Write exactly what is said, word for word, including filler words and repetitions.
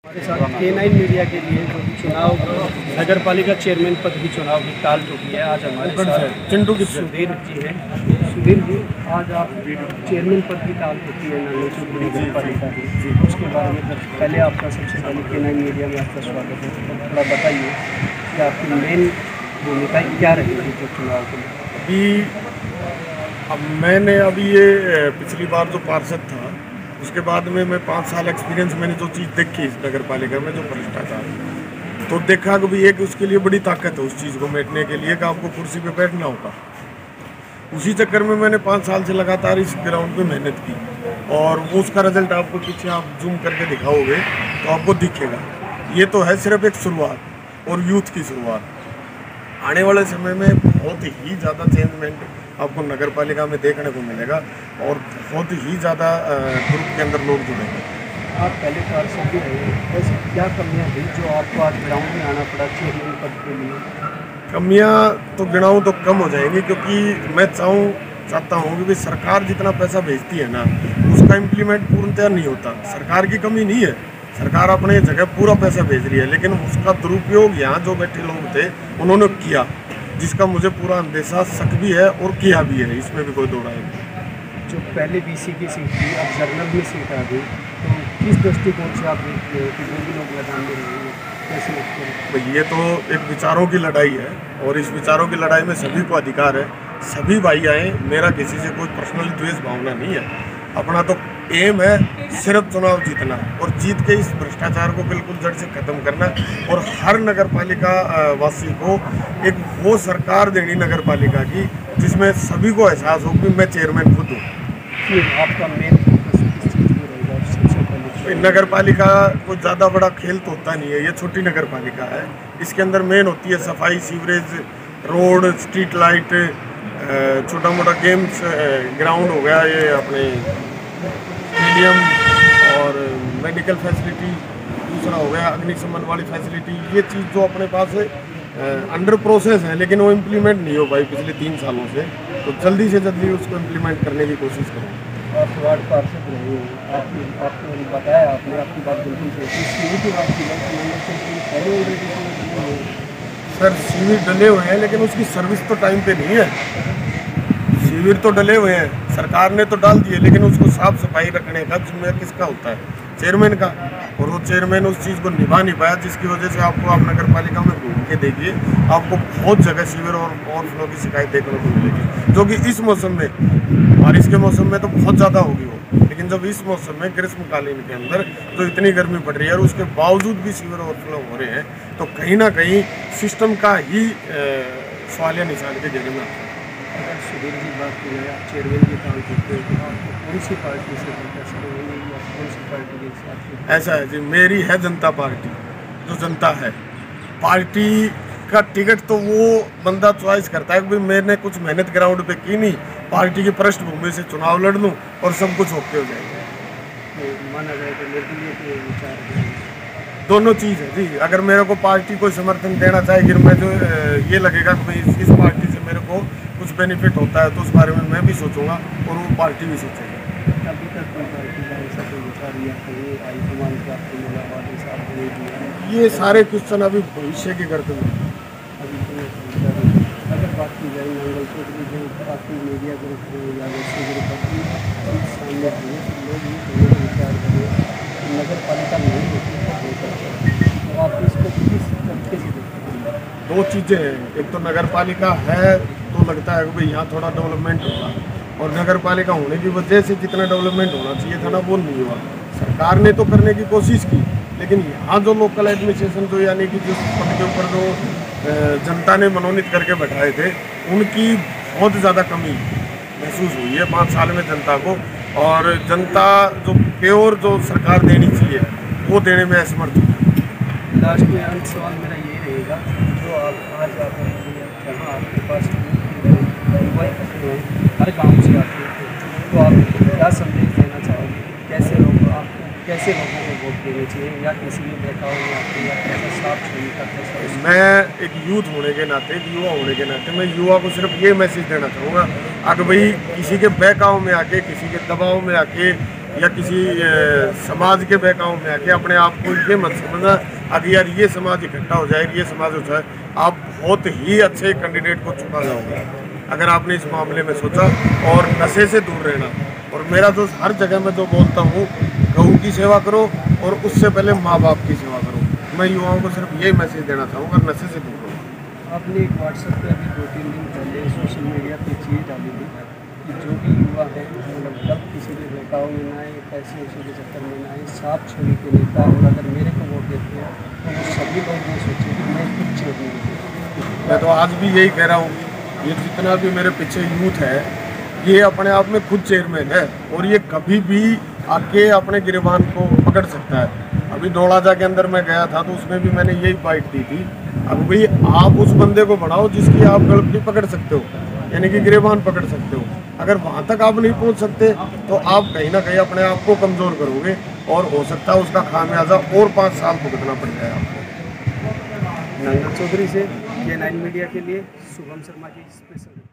हमारे साथ के नाइन मीडिया के लिए जो चुनाव नगर पालिका चेयरमैन पद की चुनाव की ताल ठोकी है। आज हमारे साथ चिंटू की सुधीर जी हैं। सुधीर जी, आज आप चेयरमैन पद की ताल ठोकी है नागरचौक नगर पालिका की, उसके बारे में पहले आपका सबसे पहले के नाइन मीडिया में आपका स्वागत है। तो थोड़ा बताइए कि आपकी मेन भूमिका क्या रहेगी जो चुनाव के लिए। अभी अब मैंने अभी ये पिछली बार जो पार्षद था उसके बाद में मैं पाँच साल एक्सपीरियंस मैंने जो चीज़ देखी इस नगर पालिका में जो भ्रष्टाचार, तो देखा कि भी एक उसके लिए बड़ी ताकत है उस चीज़ को मिटने के लिए कि आपको कुर्सी पे बैठना होगा। उसी चक्कर में मैंने पाँच साल से लगातार इस ग्राउंड पे मेहनत की और उसका रिजल्ट आपको पीछे आप जूम करके दिखाओगे तो आपको दिखेगा। ये तो है सिर्फ एक शुरुआत और यूथ की शुरुआत। आने वाले समय में बहुत ही ज़्यादा चेंजमेंट आपको नगर पालिका में देखने को मिलेगा और बहुत ही ज़्यादा ग्रुप के अंदर लोग जुड़ेंगे। आप पहले पार्षद भी रहे, ऐसी क्या कमियां थी जो आपको आज ग्राउंड में आना पड़ा चेयरमैन पद के लिए। कमियां तो गिनाऊँ तो कम हो जाएंगी, क्योंकि मैं चाहूँ चाहता हूँ कि भाई सरकार जितना पैसा भेजती है ना उसका इम्प्लीमेंट पूर्णतः नहीं होता। सरकार की कमी नहीं है, सरकार अपने जगह पूरा पैसा भेज रही है, लेकिन उसका दुरुपयोग यहाँ जो बैठे लोग थे उन्होंने किया, जिसका मुझे पूरा अंदेशा शक भी है और किया भी है, इसमें भी कोई दो राय नहीं। जो पहले बीसी की सीट थी अब जर्नल में सीट आ गई, तो किस दृष्टिकोण से आप देखते हो कि जो भी लोग मैदान में रहेंगे कैसे देखते हैं। तो ये तो एक विचारों की लड़ाई है और इस विचारों की लड़ाई में सभी को अधिकार है, सभी भाई आए। मेरा किसी से कोई पर्सनल द्वेष भावना नहीं है, अपना तो एम है सिर्फ चुनाव जीतना और जीत के इस भ्रष्टाचार को बिल्कुल जड़ से खत्म करना और हर नगर पालिका वासी को एक वो सरकार देनी नगर पालिका की जिसमें सभी को एहसास हो कि मैं चेयरमैन खुद हूँ। आपका मेन फोकस किस चीज़ में रहेगा सबसे पहले। नगर पालिका को ज़्यादा बड़ा खेल तो होता नहीं है, ये छोटी नगर पालिका है। इसके अंदर मेन होती है सफाई, सीवरेज, रोड, स्ट्रीट लाइट, छोटा मोटा गेम्स ग्राउंड हो गया, ये अपने स्टेडियम और मेडिकल फैसिलिटी, दूसरा हो गया अग्निशमन वाली फैसिलिटी। ये चीज़ जो अपने पास है अंडर प्रोसेस है, लेकिन वो इम्प्लीमेंट नहीं हो पाई पिछले तीन सालों से, तो जल्दी से जल्दी उसको इम्प्लीमेंट करने की कोशिश करें। आप वार्ड पार्षद रहे हैं, आपने आपने बताया, आपने आपकी बात बिल्कुल सही। सीवी की बात की पहले ऑलरेडी सर शिविर डले हुए हैं, लेकिन उसकी सर्विस तो टाइम पे नहीं है। शिविर तो डले हुए हैं, सरकार ने तो डाल दिए, लेकिन उसको साफ सफाई रखने का जिम्मेदार किसका होता है? चेयरमैन का। और वो चेयरमैन उस चीज़ को निभा नहीं पाया, जिसकी वजह से आपको आप नगर पालिका में घूम के देखिए आपको बहुत जगह शिविर और ओवरफ्लो की शिकायत देखने को मिलेगी, जो कि इस मौसम में, बारिश के मौसम में तो बहुत ज़्यादा होगी वो, लेकिन जब इस मौसम में ग्रीष्मकालीन के अंदर जो इतनी गर्मी पड़ रही है और उसके बावजूद भी शिविर ओवरफ्लो हो रहे हैं, तो कहीं ना कहीं सिस्टम का ही सवालिया निशान के घेरे में आता है। अगर सुधीर जी बात की जाए, आप चेयरमैन की काम करते हो तो आपको कौन सी पार्टी से कंटेस्ट करेंगे या कौन सी पार्टी के साथ? ऐसा है जी, मेरी है जनता पार्टी, जो जनता है। पार्टी का टिकट तो वो बंदा चॉइस करता है कि भाई मैंने कुछ मेहनत ग्राउंड पे की नहीं, पार्टी की पृष्ठभूमि से चुनाव लड़ लूँ और सब कुछ ओके हो जाएगा। तो माना जाए तो निर्दलीय के विचार दोनों चीज़ है जी। अगर मेरे को पार्टी कोई समर्थन देना चाहेगी, मैं जो ये लगेगा कि भाई इस पार्टी से मेरे को कुछ बेनिफिट होता है, तो उस बारे में मैं भी सोचूंगा और वो पार्टी भी सोचेगी। अभी तक कोई पार्टी का ऐसा कोई विचार या कोई हाईकमान का आपको मुलाकात ऐसा आपको नहीं दिया? ये सारे क्वेश्चन अभी भविष्य के करते हैं। अभी तो अगर बात की जाए नागरचौक की जो काफ़ी मीडिया ग्रुप या वैसे ग्रुप अपनी सामने आए तो लोग ये कहने का विचार करें नगर पालिका नहीं होती, तो आप इसको किस तरीके से देखते हैं? दो चीज़ें हैं, एक तो नगर पालिका है तो लगता है कि भाई यहाँ थोड़ा डेवलपमेंट होगा, और नगर पालिका होने की वजह से जितना डेवलपमेंट होना चाहिए था ना वो नहीं हुआ। सरकार ने तो करने की कोशिश की, लेकिन यहाँ जो लोकल एडमिनिस्ट्रेशन जो यानी कि जिस पद के ऊपर जो जनता ने मनोनीत करके बैठाए थे, उनकी बहुत ज़्यादा कमी महसूस हुई है पाँच साल में जनता को, और जनता जो प्योर जो सरकार देनी चाहिए वो देने में असमर्थ हुई। लास्ट में अंत सवाल मेरा ये रहेगा, जो आप आज आप जहाँ आपके पास हर गांव से आते हैं, तो आप क्या संदेश देना चाहोगे? कैसे लोग आपको कैसे लोगों को वोट देने चाहिए, या किसी भी बहकाव में आते या कैसा साफ छवि का कैसा? मैं एक यूथ होने के नाते, एक युवा होने के नाते मैं युवा को सिर्फ ये मैसेज देना चाहूँगा, अगर भाई किसी के बहकाव में आके, किसी के दबाव में आके या किसी अ, समाज के बहकाव में आके अपने आप को ये मत समझना अगर यार ये समाज इकट्ठा हो जाए, ये समाज हो जाए, आप बहुत ही अच्छे कैंडिडेट को चुना जाओगे अगर आपने इस मामले में सोचा। और नशे से दूर रहना, और मेरा तो हर जगह में जो बोलता हूँ, गऊ की सेवा करो और उससे पहले माँ बाप की सेवा करो। मैं युवाओं को सिर्फ यही मैसेज देना चाहूँगा, नशे से दूर रहो। आपने एक व्हाट्सएप पे अभी दो तीन दिन पहले सोशल मीडिया पे चीज़ डाली थी कि जो भी युवा है मतलब गलत किसी के बहकाव में ना आए, पैसे वैसे के चक्कर में ना आए, साफ छवि के नेता, और अगर मेरे को वोट देते हैं तो वो सभी लोग ये सोचे कि मैं खुद चेयरमैन हूँ। मैं तो आज भी यही कह रहा हूँ, ये जितना भी मेरे पीछे यूथ है ये अपने आप में खुद चेयरमैन है, और ये कभी भी आके अपने गिरबान को पकड़ सकता है। अभी डोलाजा के अंदर मैं गया था तो उसमें भी मैंने यही बाइट दी थी। अब भाई आप उस बंदे को बनाओ जिसकी आप गलती पकड़ सकते हो, यानी कि गिरबान पकड़ सकते हो। अगर वहाँ तक आप नहीं पहुँच सकते तो आप कहीं ना कहीं अपने आप को कमज़ोर करोगे, और हो सकता है उसका खामियाजा और पाँच साल भुगतना पड़ जाए आपको। नंगा चौधरी से के नाइन मीडिया के लिए शुभम शर्मा की स्पेशल।